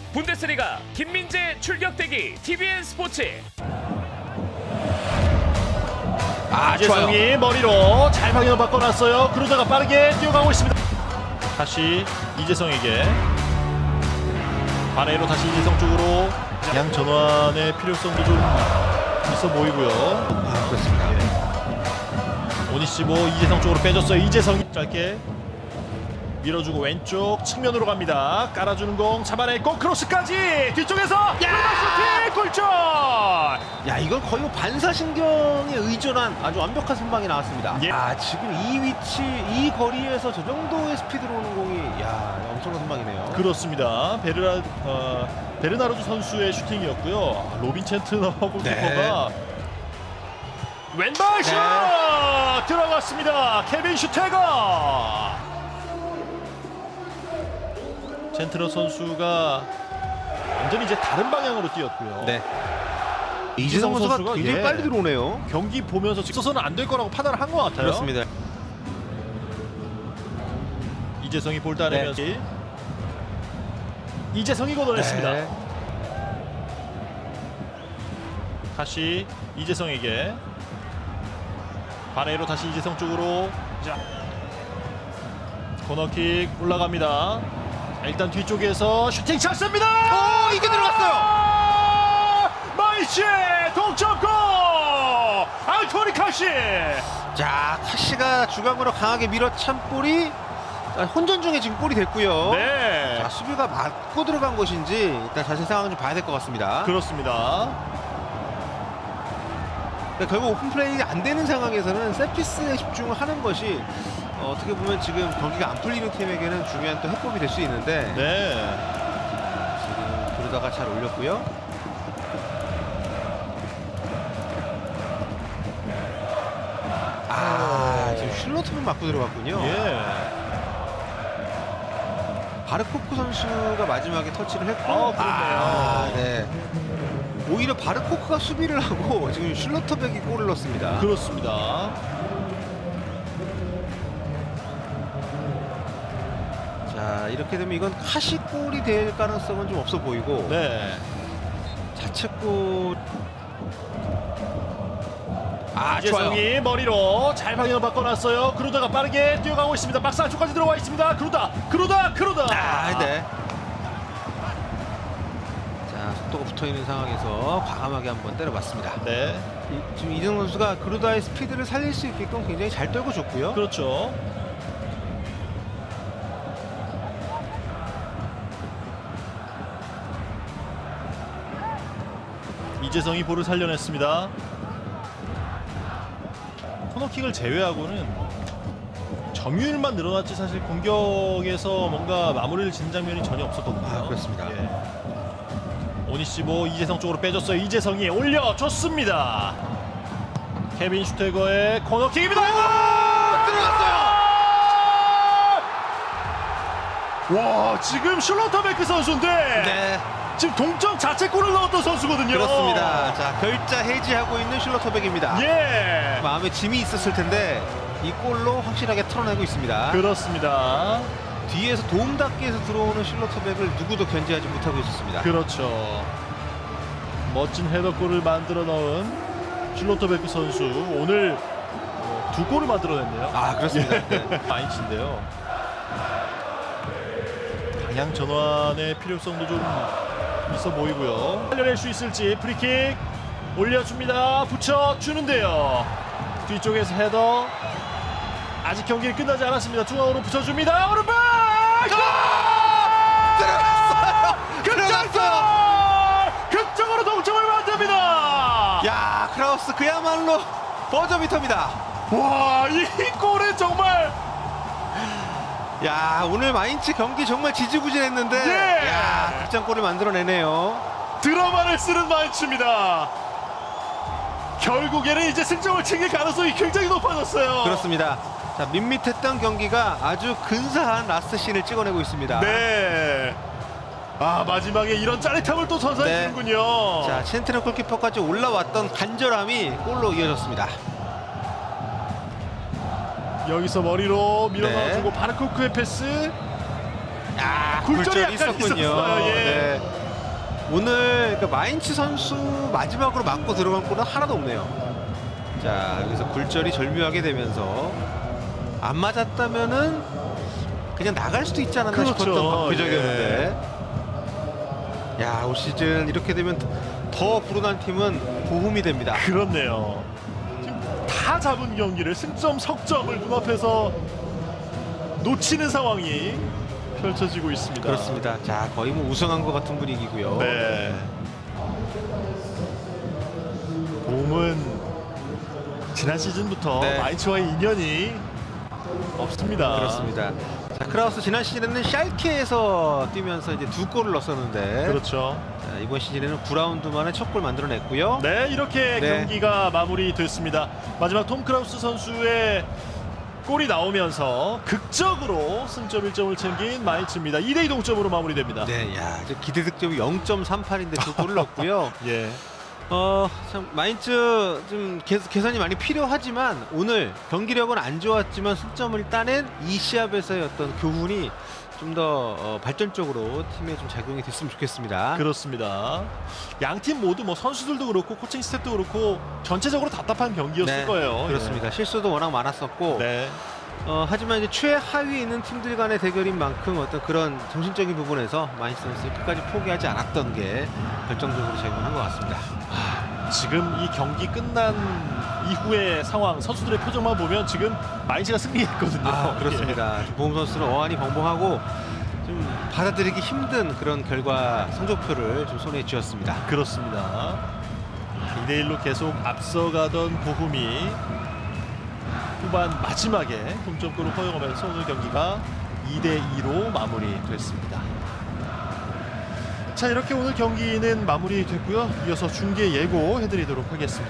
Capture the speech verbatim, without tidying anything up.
분데스리가 김민재 출격대기 티비엔 스포츠. 아, 이재성이 머리로 잘 방향을 바꿔놨어요. 그러다가 빠르게 뛰어가고 있습니다. 다시 이재성에게 반해로 다시 이재성 쪽으로 양 전환의 필요성도 좀 있어 보이고요. 아, 그렇습니다. 예. 오니시보 이재성 쪽으로 빼줬어요. 이재성이 짧게 밀어주고 왼쪽 측면으로 갑니다. 깔아주는 공 잡아냈고 크로스까지 뒤쪽에서 슈팅 골절. 야, 이건 거의 뭐 반사신경에 의존한 아주 완벽한 선방이 나왔습니다. 예. 아, 지금 이 위치, 이 거리에서 저 정도의 스피드로 오는 공이 야, 엄청난 선방이네요. 그렇습니다. 베르나 어, 베르나르도 선수의 슈팅이었고요. 로빈 첸트너 골키퍼가 네. 왼발 슛 네. 들어갔습니다. 케빈 슈테거. 첸트너 선수가 완전히 이제 다른 방향으로 뛰었고요. 네. 이재성 선수가, 선수가 굉장히 예. 빨리 들어오네요. 경기 보면서 있어서는 안 될 거라고 판단을 한 것 같아요. 그렇습니다. 이재성이 볼 따내면서 네. 이재성이 걷어냈습니다. 네. 다시 이재성에게 반해로 다시 이재성 쪽으로 자, 코너킥 올라갑니다. 자, 일단 뒤쪽에서 슈팅 찬스입니다. 오, 이게 들어갔어요. 마이치 동점골. 안토니 카시. 자, 카시가 중앙으로 강하게 밀어찬 볼이 혼전 중에 지금 골이 됐고요. 네. 자, 수비가 맞고 들어간 것인지 일단 자세히 상황을 좀 봐야 될 것 같습니다. 그렇습니다. 그러니까 결국 오픈 플레이가 안 되는 상황에서는 세트피스에 집중을 하는 것이 어, 어떻게 보면 지금 경기가 안 풀리는 팀에게는 중요한 또 해법이 될 수 있는데 네. 지금 그러다가 잘 올렸고요. 아, 지금 슐로트만 맞고 들어갔군요. 예. 바르코크 선수가 마지막에 터치를 했고, 어, 그렇네요. 아, 네. 오히려 바르코크가 수비를 하고 지금 슐로터백이 골을 넣습니다. 그렇습니다. 자, 이렇게 되면 이건 카시골이 될 가능성은 좀 없어 보이고, 네. 자책골. 아, 이재성이 좋아요. 머리로 잘 방향을 바꿔놨어요. 그러다가 빠르게 뛰어가고 있습니다. 박스 안쪽까지 들어와 있습니다. 그러다 그러다 그러다. 아, 네. 자, 속도가 붙어있는 상황에서 과감하게 한번 때려봤습니다. 네. 이, 지금 이재성 선수가 그루다의 스피드를 살릴 수 있게끔 굉장히 잘 떨고 줬고요. 그렇죠. 이재성이 볼을 살려냈습니다. 코너킥을 제외하고는 점유율만 늘어났지 사실 공격에서 뭔가 마무리를 짓는 장면이 전혀 없었거든요. 아, 그렇습니다. 예. 오니시보 이재성 쪽으로 빼줬어요. 이재성이 올려줬습니다. 케빈 슈테거의 코너킥입니다. 들어갔어요. 와, 지금 슐로터베크 선수인데 네. 지금 동점 자책골을 넣었던 선수거든요. 그렇습니다. 자, 결자 해지하고 있는 슐로터백입니다. 예. 마음에 짐이 있었을 텐데 이 골로 확실하게 털어내고 있습니다. 그렇습니다. 뒤에서 도움닫기에서 들어오는 슐로터백을 누구도 견제하지 못하고 있었습니다. 그렇죠. 멋진 헤더골을 만들어 넣은 슐로터베크 선수 오늘 어, 두 골을 만들어냈네요. 아, 그렇습니다. 네. 마인츠인데요. 방향 전환의 필요성도 좀 있어 보이고요. 살려낼 수 있을지 프리킥 올려줍니다. 붙여주는데요. 뒤쪽에서 헤더. 아직 경기는 끝나지 않았습니다. 중앙으로 붙여줍니다. 오른발! 들어갔어요! 극장골! 극적으로 동점을 만듭니다. 야, 크라우스 그야말로 버저비터입니다. 와, 이 골은 정말 야, 오늘 마인츠 경기 정말 지지부진했는데 예! 야, 극장골을 만들어내네요. 드라마를 쓰는 마인츠입니다. 결국에는 이제 승점을 챙길 가능성이 굉장히 높아졌어요. 그렇습니다. 자, 밋밋했던 경기가 아주 근사한 라스트 씬을 찍어내고 있습니다. 네. 아, 마지막에 이런 짜릿함을 또 선사해주는군요. 네. 자, 첸트너 골키퍼까지 올라왔던 간절함이 골로 이어졌습니다. 여기서 머리로 밀어넣어주고 네. 바르코크의 패스. 야, 굴절이 굴절이 약간 있었군요. 있었어요. 예. 네. 오늘 그러니까 마인츠 선수 마지막으로 맞고 들어간 골은 하나도 없네요. 자, 여기서 굴절이 절묘하게 되면서 안 맞았다면은 그냥 나갈 수도 있지 않았나 그렇죠. 싶었던 박표정이었는데 야, 올 시즌 이렇게 되면 더 불운한 팀은 보험이 됩니다. 그렇네요. 지금 다 잡은 경기를 승점, 석점을 눈앞에서 놓치는 상황이 펼쳐지고 있습니다. 그렇습니다. 자, 거의 뭐 우승한 것 같은 분위기고요. 네. 봄은 지난 시즌부터 네. 마인츠와의 인연이 없습니다. 그렇습니다. 자, 크라우스 지난 시즌에는 샬케에서 뛰면서 이제 두 골을 넣었었는데 그렇죠. 자, 이번 시즌에는 구 라운드 만에 첫 골 만들어냈고요. 네, 이렇게 네. 경기가 마무리됐습니다. 마지막 톰 크라우스 선수의 골이 나오면서 극적으로 승점 일 점을 챙긴 마인츠입니다. 이 대 이 동점으로 마무리됩니다. 네, 야, 이제 기대 득점이 영 점 삼팔인데 두 골을 넣었고요. 예. 어, 참 마인츠 좀 개, 개선이 많이 필요하지만 오늘 경기력은 안 좋았지만 승점을 따낸 이 시합에서의 어떤 교훈이 좀 더 어, 발전적으로 팀에 좀 작용이 됐으면 좋겠습니다. 그렇습니다. 양 팀 모두 뭐 선수들도 그렇고 코칭 스태프도 그렇고 전체적으로 답답한 경기였을 네, 거예요. 그렇습니다. 실수도 워낙 많았었고 예. 네. 어, 하지만 이제 최하위에 있는 팀들 간의 대결인 만큼 어떤 그런 정신적인 부분에서 마인츠 선수 끝까지 포기하지 않았던 게 결정적으로 작용한 것 같습니다. 지금 이 경기 끝난 이후의 상황, 선수들의 표정만 보면 지금 마인츠가 승리했거든요. 아, 그렇습니다. 보험 선수는 어안이 벙벙하고 좀 받아들이기 힘든 그런 결과 성적표를 좀 손에 쥐었습니다. 예. 그렇습니다. 이 대 일로 계속 앞서가던 보훔이 후반 마지막에 동점골을 허용하면서 오늘 경기가 이 대 이로 마무리됐습니다. 자, 이렇게 오늘 경기는 마무리됐고요. 이어서 중계 예고 해드리도록 하겠습니다.